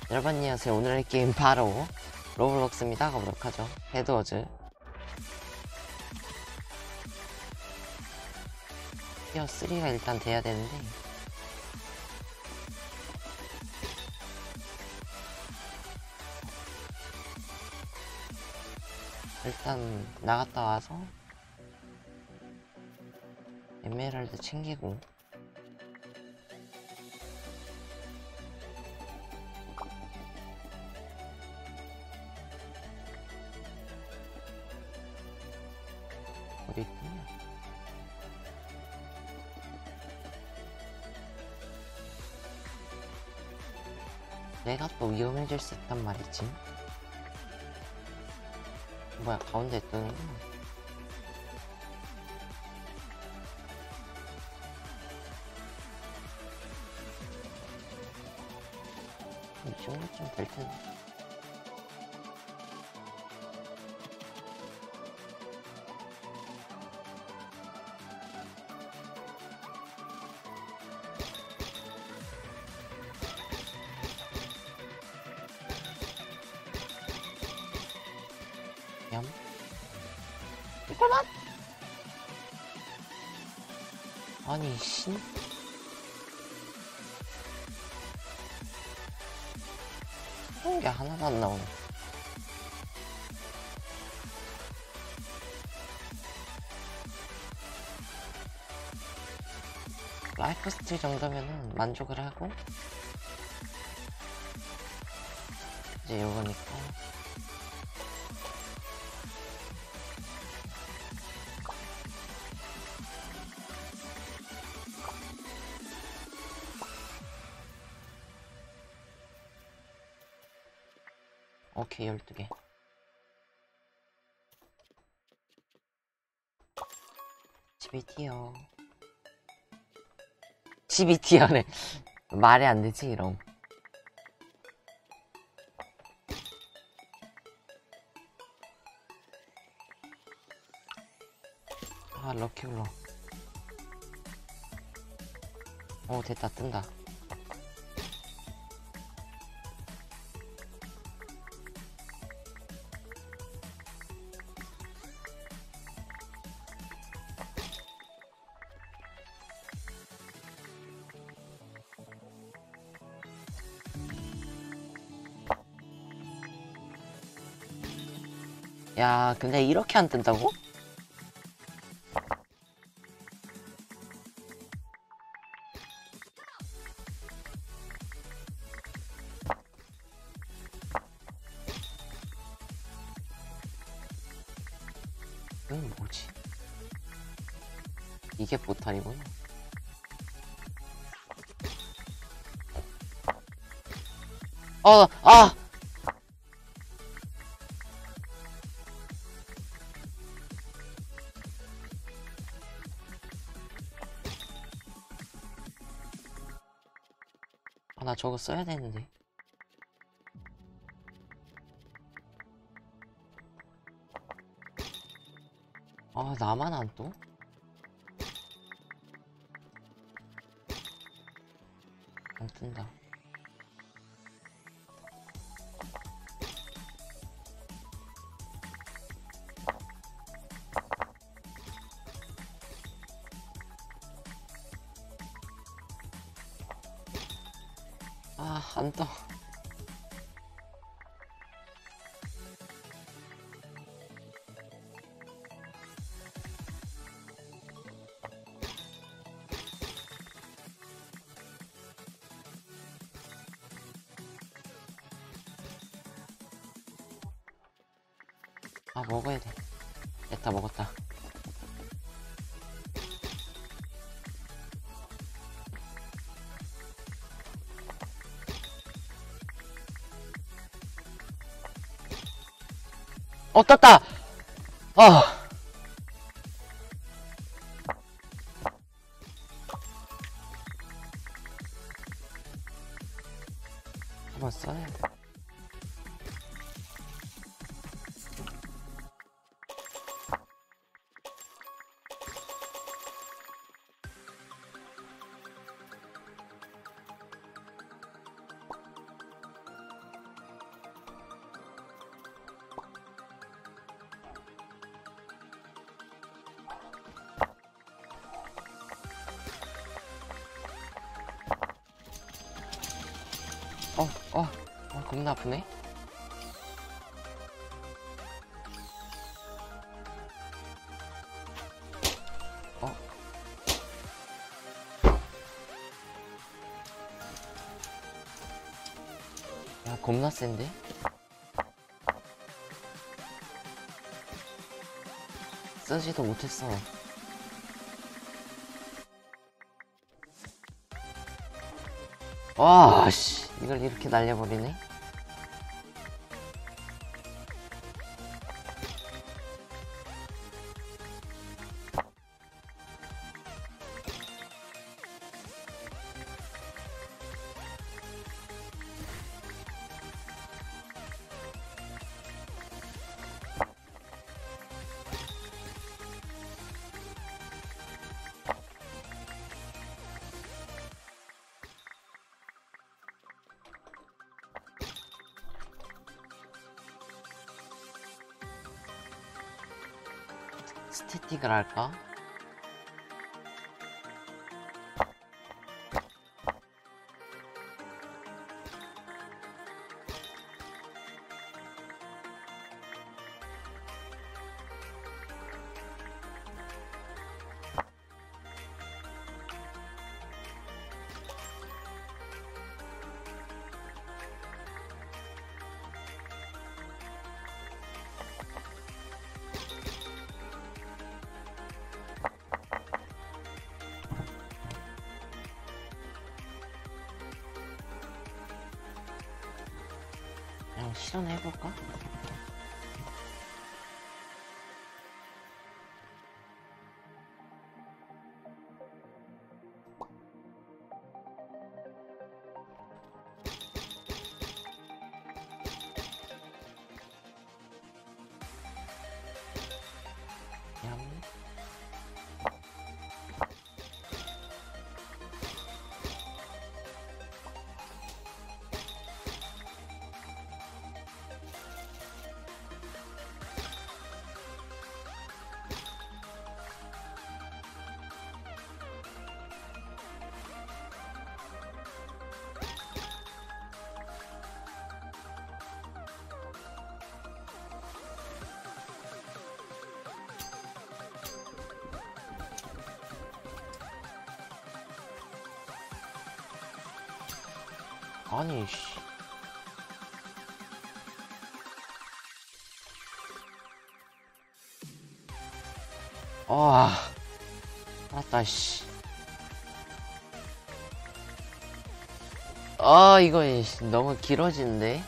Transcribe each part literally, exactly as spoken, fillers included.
여러분 안녕하세요. 오늘의 게임 바로 로블록스입니다. 가보도록 하죠. 헤드워즈 티어 쓰리가 일단 돼야 되는데 일단 나갔다 와서 에메랄드 챙기고 어디 있구나. 내가 또 위험해질 수 있단 말이지. 뭐야, 가운데 뜨는구나. 이 정도쯤 될 텐데. 얌. 이거만! 아니, 신. 그런 게 하나도 안 나오네. 라이프 스틸 정도면은 만족을 하고, 이제 요거니까. 오케이, 열두 개. 십이 티어. 십이 티어네. 말이 안 되지, 이럼. 아, 럭키블럭. 오, 됐다, 뜬다. 야, 근데 이렇게 안 뜬다고? 이건 뭐지? 이게 보탈이구나. 어, 아! 아, 나 저거 써야 되는데. 아, 나만 안 떠? 안 뜬다. 아, 안 떠. 아, 먹어야 돼. 됐다, 먹었다. 어, 떴다! 어! 한번 써야 돼. 어, 어, 어, 겁나 아프네. 어. 야, 겁나 센데? 쓰지도 못했어. 와, 씨. 이걸 이렇게 날려버리네? 스태틱을 할까? 그냥 실현해볼까? 얌. 아니, 씨. 아, 알았다, 씨. 아, 이거 씨, 너무 길어지는데?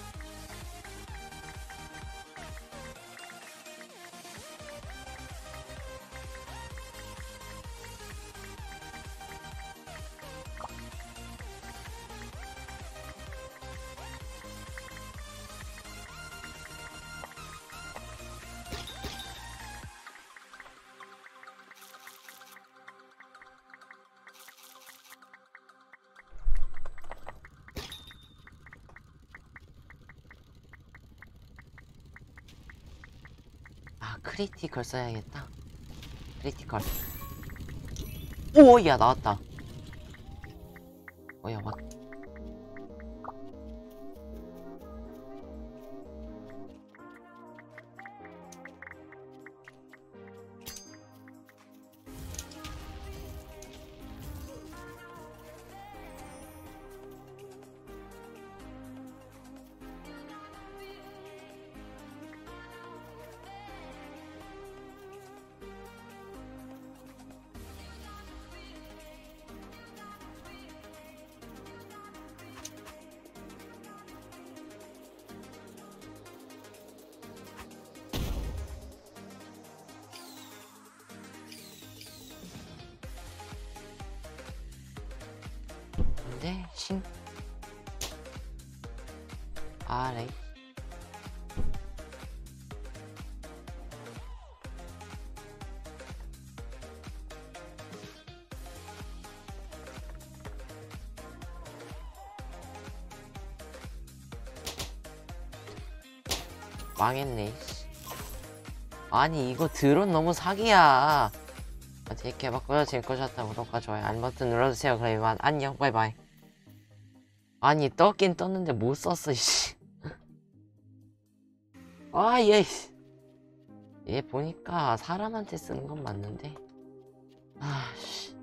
아, 크리티컬 써야겠다. 크리티컬. 오, 야, 나왔다. 어, 야, 맞. 근데 신 아래 망했네. 아니 이거 드론 너무 사기야. 재밌게 해봤고요. 재밌게 보셨다면 구독과 좋아요 알림 버튼 눌러주세요. 그럼 이만 안녕 바이바이. 아니 떴긴 떴는데 못 썼어 씨. 아얘 얘 보니까 사람한테 쓰는 건 맞는데 아씨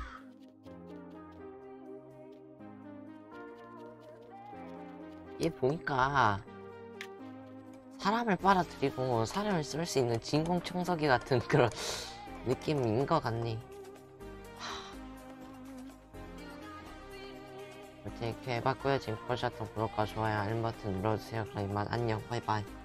얘 보니까 사람을 빨아들이고 사람을 쓸 수 있는 진공청소기 같은 그런 느낌인 것 같네. 이렇게 해봤고요. 지금 보셨던 구독과 좋아요 알림 버튼 눌러주세요. 그럼 이만 안녕 바이바이.